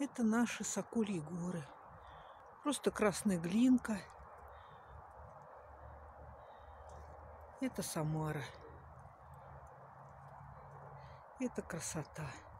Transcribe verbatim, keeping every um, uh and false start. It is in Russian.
Это наши Сокольи горы. Просто красная глинка. Это Самара. Это красота.